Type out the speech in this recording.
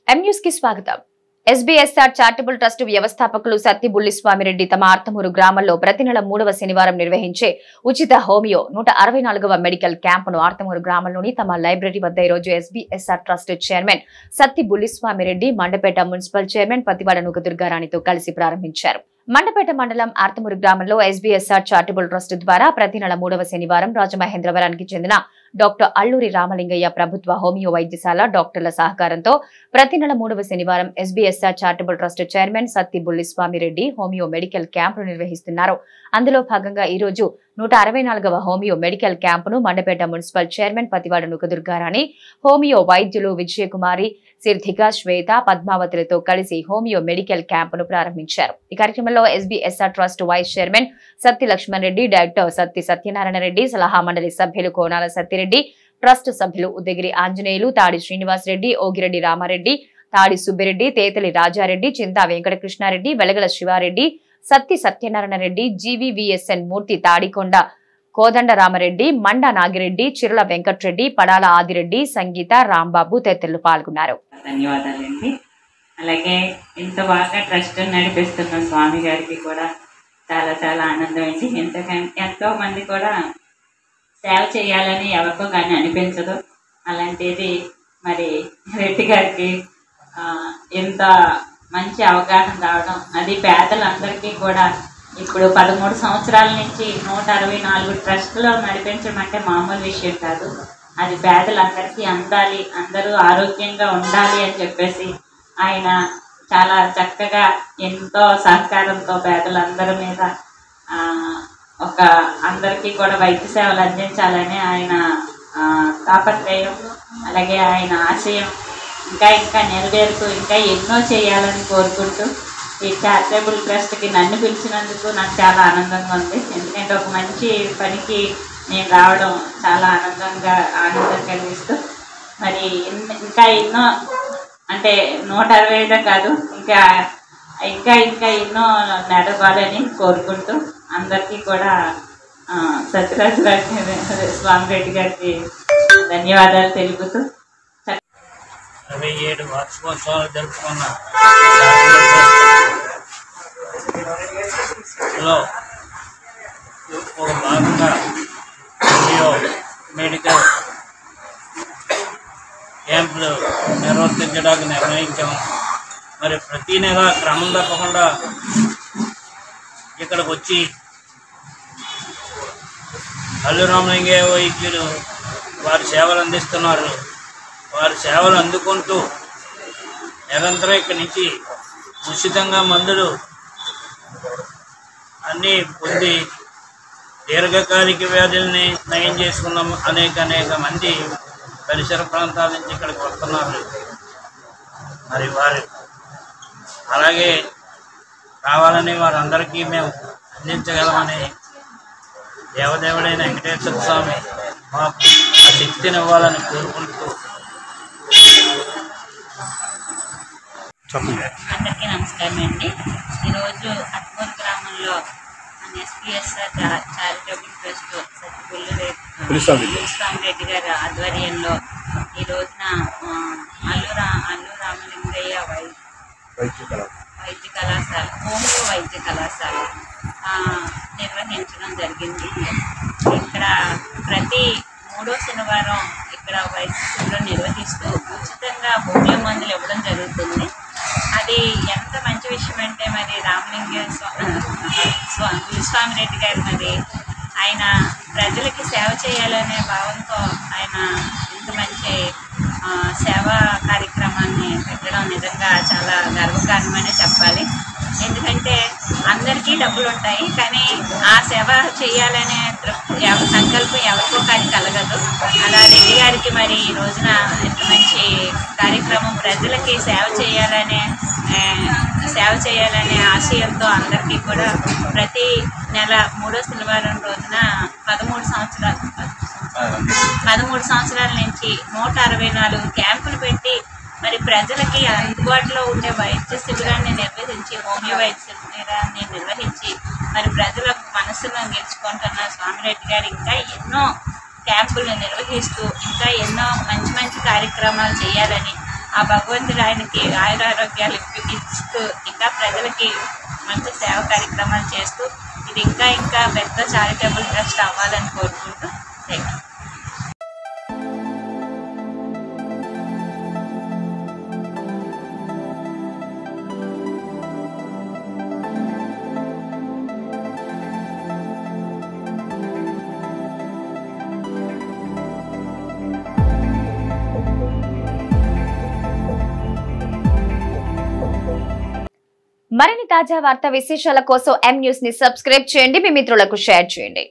M news కి స్వాగతం. SBSR charitable trust వ్యవస్థాపకులు సత్తి బుల్లిస్వామిరెడ్డి తమ ఆర్తమూరు గ్రామంలో ప్రతి నెల 3వ శనివారం నిర్వహించే ఉచిత హోమియో 164వ మెడికల్ క్యాంపును ఆర్తమూరు గ్రామంలోని తమ లైబ్రరీ వద్ద ఈ రోజు SBSR trust chairman Satti Bulliswamireddy, Mandapeta municipal chairman Pathivada నుగదుర్గారాణితో కలిసి ప్రారంభించారు. మండపేట మండలం ఆర్తమూరు గ్రామంలో ఎస్బీఎస్ఆర్ చారిటబుల్ ట్రస్ట్ ద్వారా ప్రతి నెల 3వ శనివారం రాజమహేంద్రవరానికి చెందిన డాక్టర్ అల్లూరి రామలింగయ్య ప్రభుత్వ హోమియో వైద్యశాల డాక్టర్ల సహకారంతో ప్రతి నెల 3వ శనివారం SBSR charitable trust chairman Satti Bulliswamireddy homeo medical క్యాంపును నిర్వహిస్తున్నారు. అందులో భాగంగా ఈ రోజు 164వ హోమియో మెడికల్ క్యాంపును Mandapeta municipal chairman Pathivada Nugadurgarani, homeo వైద్యులు విజయకుమారి, సిర్థిక, శ్వేత, పద్మావతులతో కలిసి హోమియో మెడికల్ క్యాంపును ప్రారంభించారు. ఈ కార్యక్రమంలో SBSR trust vice chairman Satti Lakshman Reddy, director Satti Satyanarayana Reddy, సలహా మండలి సభ్యులు కోనాల సత్తిరెడ్డి, ట్రస్ట్ సభ్యులు ఉదగిరి ఆంజనేయులు, తాడి శ్రీనివాస్ రెడ్డి, ఓగిరెడ్డి రామారెడ్డి, తాడి సుబ్బిరెడ్డి, తేతలి రాజారెడ్డి, చింతా వెంకటకృష్ణారెడ్డి, వెలగల శివారెడ్డి, సత్తి సత్యనారాయణ రెడ్డి, జీవీవీఎస్ఎన్ మూర్తి, తాడికొండ కోదండ రామరెడ్డి, మండా నాగిరెడ్డి, చిరుల వెంకట్రెడ్డి, పడాల ఆదిరెడ్డి, సంగీత, రాంబాబు తదితరులు పాల్గొన్నారు. ధన్యవాదాలండి. అలాగే ఇంత బాగా ట్రస్ట్ నడిపిస్తున్న స్వామి గారికి కూడా చాలా చాలా ఆనందం అండి. ఎంతో మంది కూడా సేవ చేయాలని ఎవరికో కానీ అనిపించదు. అలాంటిది మరి రెడ్డి గారికి ఎంత మంచి అవగాహన రావడం, అది పేదలందరికీ కూడా ఇప్పుడు 13 సంవత్సరాల నుంచి 164 ట్రస్టులో నడిపించడం అంటే మామూలు విషయం కాదు. అది పేదలందరికీ అందాలి, అందరూ ఆరోగ్యంగా ఉండాలి అని చెప్పేసి ఆయన చాలా చక్కగా ఎంతో సహకారంతో పేదలందరి మీద అందరికీ కూడా వైద్య సేవలు అందించాలని ఆయన తాపత్రయం, అలాగే ఆయన ఆశయం ఇంకా ఇంకా నెరవేరుతూ ఇంకా ఎన్నో చేయాలని కోరుకుంటూ ఈ చారిటబుల్ ట్రస్ట్కి నన్ను పిలిచినందుకు నాకు చాలా ఆనందంగా ఉంది. ఎందుకంటే ఒక మంచి పనికి నేను రావడం చాలా ఆనందం కలిగిస్తూ మరి ఇంకా ఎన్నో అంటే 165 కాదు ఇంకా ఇంకా ఇంకా ఎన్నో నడవాలని కోరుకుంటూ అందరికీ కూడా సత్యరాజు స్వామిరెడ్డి గారికి ధన్యవాదాలు తెలుపుతూ 27 వార్షికోత్సవాలు జరుపుకున్న ఒక భాగంగా హోమియో మెడికల్ క్యాంపులు నిర్వర్తించడానికి నిర్ణయించాము. మరి ప్రతి నెల క్రమం తప్పకుండా ఇక్కడికి వచ్చి అల్లూరి రామలింగయ్య వైద్యులు వారి సేవలు అందిస్తున్నారు. వారి సేవలు అందుకుంటూ నిరంతరం ఇక్కడి నుంచి ఉచితంగా మందులు అన్నీ పొంది దీర్ఘకాలిక వ్యాధుల్ని నయం చేసుకున్న అనేక మంది పరిసర ప్రాంతాల నుంచి ఇక్కడికి వస్తున్నారు. మరి వారు అలాగే కావాలని వారందరికీ మేము అందించగలమని దేవదేవుడైన వెంకటేశ్వర స్వామి మాకు ఆ శక్తిని ఇవ్వాలని కోరుకుంటూ అందరికీ నమస్కారం అండి. ఈరోజు ఆర్తమూరు గ్రామంలో మన SBSR charitable trust Satti Bulliswamireddy గారి ఆధ్వర్యంలో ఈ రోజున అల్లూరి రామలింగయ్య వైద్య కళాశాల హోమియో వైద్య కళాశాల నిర్వహించడం జరిగింది. ఇక్కడ ప్రతి 3వ శనివారం ఇక్కడ వైద్య శిబిరం నిర్వహిస్తూ ఉచితంగా హోమియో మందులు ఇవ్వడం జరుగుతుంది. అది ఎంత మంచి విషయం అంటే మరి రామలింగ బుల్లిస్వామిరెడ్డి గారు మరి ఆయన ప్రజలకి సేవ చేయాలనే భావంతో ఆయన ఇంత మంచి సేవా కార్యక్రమాన్ని పెట్టడం నిజంగా చాలా గర్వకారణమనే చెప్పాలి. ఎందుకంటే అందరికీ డబ్బులు ఉంటాయి, కానీ ఆ సేవ చేయాలనే సంకల్పం ఎవరికో కానీ కలగదు. అలా రెడ్డి గారికి మరి ఈ రోజున ఇంత మంచి కార్యక్రమం ప్రజలకి సేవ చేయాలనే ఆశయంతో అందరికీ కూడా ప్రతి నెల 3వ శనివారం రోజున 13 సంవత్సరాల నుంచి 164 క్యాంపులు పెట్టి మరి ప్రజలకి అందుబాటులో ఉండే వైద్య శిబిరాన్ని నిర్వహించి హోమియో వైద్య శిబిరాన్ని నిర్వహించి మరి ప్రజల మనసును గెలుచుకుంటున్న స్వామిరెడ్డి గారు ఇంకా ఎన్నో క్యాంపులను నిర్వహిస్తూ ఇంకా ఎన్నో మంచి మంచి కార్యక్రమాలు చేయాలని ఆ భగవంతుడు ఆయనకి ఆయురారోగ్యాలు ఇస్తూ ఇంకా ప్రజలకి మంచి సేవ కార్యక్రమాలు చేస్తూ ఇది ఇంకా ఇంకా పెద్ద చారిటబుల్ ట్రస్ట్ అవ్వాలని కోరుకుంటూ థ్యాంక్ యూ. మరిన్ని తాజా వార్తా విశేషాల కోసం M న్యూస్ ని సబ్స్క్రైబ్ చేయండి, మీ మిత్రులకు షేర్ చేయండి.